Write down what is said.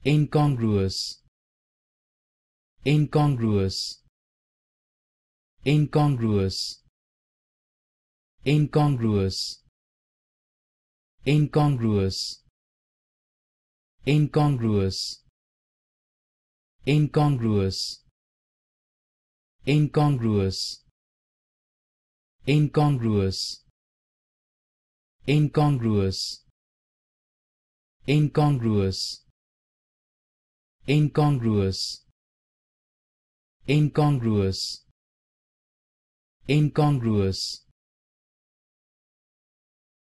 incongruous, incongruous, incongruous, incongruous, incongruous, incongruous, incongruous, incongruous, incongruous, incongruous, incongruous, incongruous, incongruous, incongruous,